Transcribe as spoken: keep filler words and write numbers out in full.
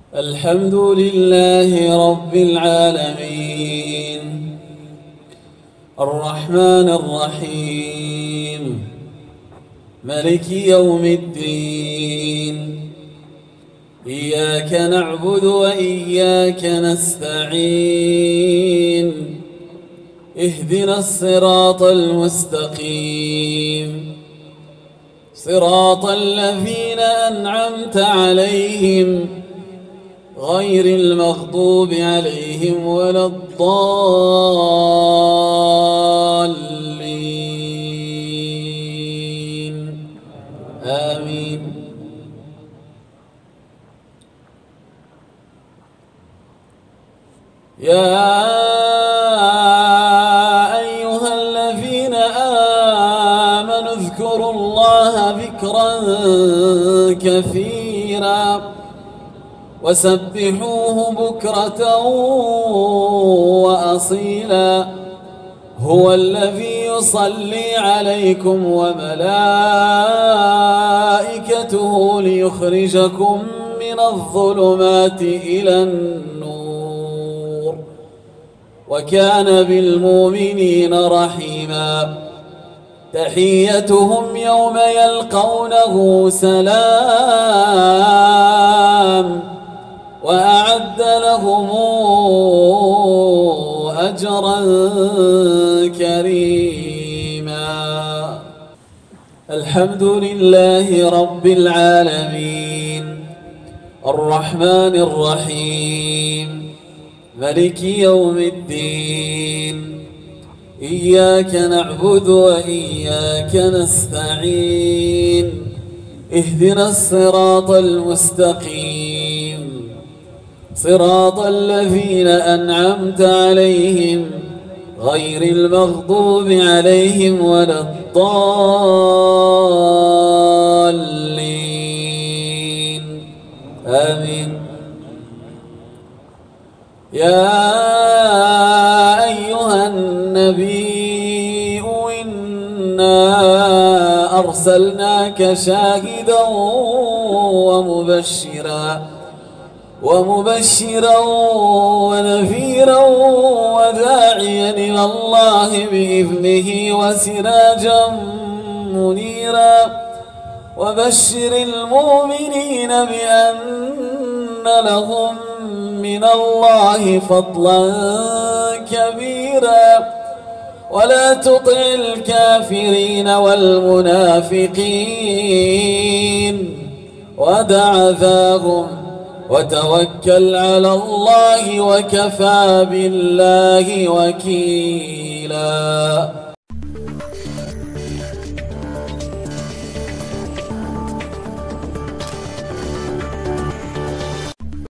الحمد لله رب العالمين الرحمن الرحيم مالك يوم الدين إياك نعبد وإياك نستعين اهدنا الصراط المستقيم صراط الذين أنعمت عليهم غير المغضوب عليهم ولا الضالين آمين. يا أيها الذين آمنوا اذكروا الله ذكرا كثيرا وسبحوه بكرة وأصيلا هو الذي يصلي عليكم وملائكته ليخرجكم من الظلمات إلى النور وكان بالمؤمنين رحيما. تحيتهم يوم يلقونه سلام وأعد لهم أجرا كريما. الحمد لله رب العالمين الرحمن الرحيم مالك يوم الدين إياك نعبد وإياك نستعين اهدنا الصراط المستقيم صراط الذين أنعمت عليهم غير المغضوب عليهم ولا الضالين آمين. يا أيها النبي إنا أرسلناك شاهدا ومبشرا ومبشرا ونذيرا وداعيا إلى الله بإذنه وسراجا منيرا. وبشر المؤمنين بأن لهم من الله فضلا كبيرا ولا تطع الكافرين والمنافقين ودع ذاهم وتوكل على الله وكفى بالله وكيلا.